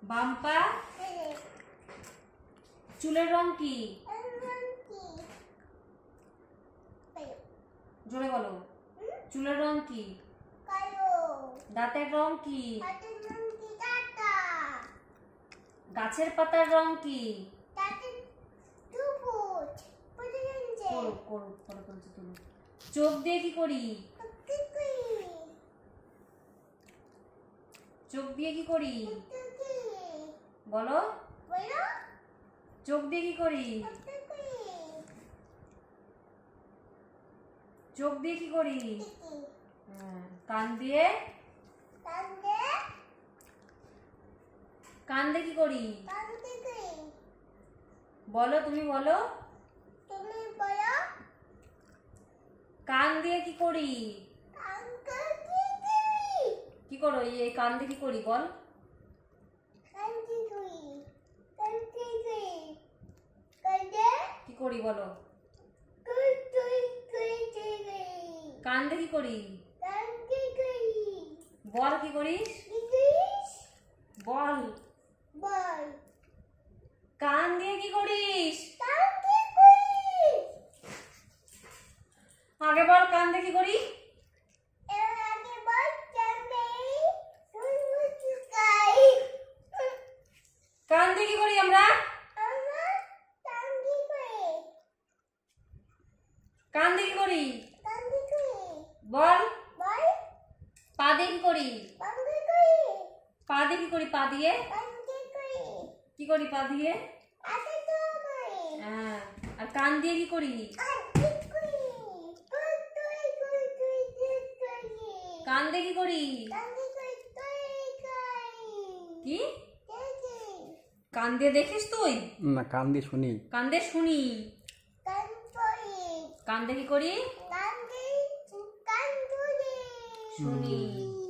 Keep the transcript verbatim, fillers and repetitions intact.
বাম পা চুলের রং কি? জোরে বলো। চুলের রং কি? দাঁতের রং কি? গাছের পাতার রং কি? চোখ দিয়ে কি করি? চোখ দিয়ে কি করি বলো? চোখ দিয়ে কি করি? চোখ দিয়ে কি করি? কান দিয়ে কান দিয়ে কি করি বলো? তুমি বলো। কান দিয়ে কি করি? কি করো? এই কান দিয়ে কি করি বল? কি করি বলো? কান দিয়ে কি করি বল? কি করিস বল? কান দিয়ে কি করিস? আগে বল, কান দিয়ে কি করি? কান দিয়ে কি করি আমরা? কান দিয়ে কি করি বল? পা দিয়ে কি করি? পা দিয়ে কি করি? পা দিয়ে কি করি? পা দিয়ে হ্যাঁ। আর কান দিয়ে কি করি? কান দিয়ে কি করি? কি কান দিয়ে দেখিস তুই? না, কান দিয়ে শুনি। কান দিয়ে শুনি। কান দিয়ে কি করি? শুনি।